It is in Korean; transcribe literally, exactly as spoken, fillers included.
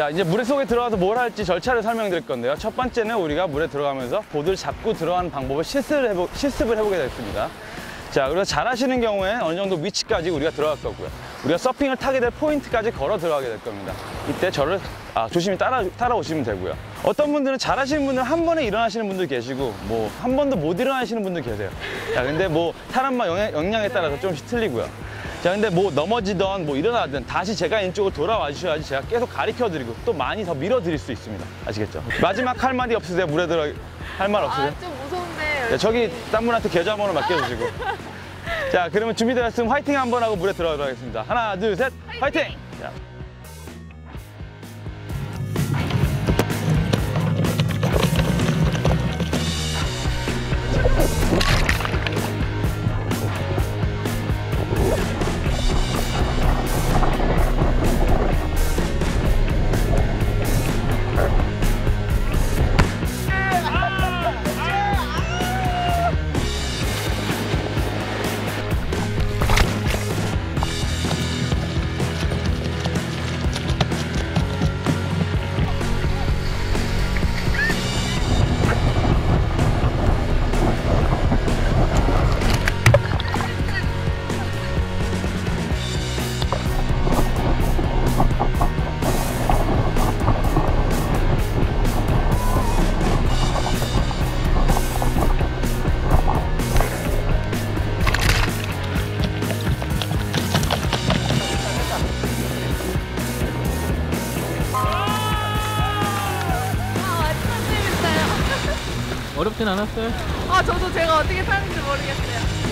자, 이제 물 속에 들어가서 뭘 할지 절차를 설명드릴 건데요. 첫 번째는 우리가 물에 들어가면서 보드를 잡고 들어가는 방법을 실습을, 해보, 실습을 해보게 됐습니다. 자, 그래서 잘 하시는 경우에 어느 정도 위치까지 우리가 들어갈 거고요. 우리가 서핑을 타게 될 포인트까지 걸어 들어가게 될 겁니다. 이때 저를 아, 조심히 따라, 따라오시면 되고요. 어떤 분들은 잘 하시는 분들은 한 번에 일어나시는 분도 계시고 뭐 한 번도 못 일어나시는 분도 계세요. 자, 근데 뭐 사람만 영향, 역량에 따라서 조금씩 틀리고요. 자, 근데 뭐 넘어지던 뭐 일어나든 다시 제가 이쪽으로 돌아와 주셔야지 제가 계속 가르쳐 드리고 또 많이 더 밀어 드릴 수 있습니다. 아시겠죠? 마지막 할 말이 없으세요? 물에 들어 할 말 없으세요? 아, 좀 무서운데. 네, 저기 딴 분한테 계좌 번호 맡겨주시고. 자, 그러면 준비되었으면 화이팅 한번 하고 물에 들어가도록 하겠습니다. 하나, 둘, 셋, 화이팅! 화이팅! 자. 아, 완전 재밌어요. 어렵진 않았어요? 아, 저도 제가 어떻게 타는지 모르겠어요.